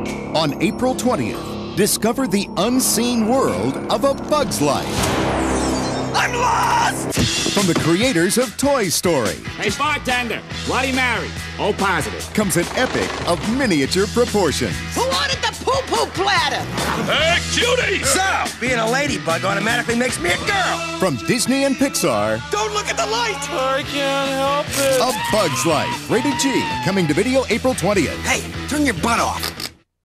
On April 20th, discover the unseen world of A Bug's Life. I'm lost! From the creators of Toy Story. Hey, bartender, Bloody Mary. O positive. Comes an epic of miniature proportions. Who ordered the poo-poo platter? Hey, cutie! So, being a ladybug automatically makes me a girl. From Disney and Pixar. Don't look at the light! I can't help it. A Bug's Life. Rated G. Coming to video April 20th. Hey, turn your butt off.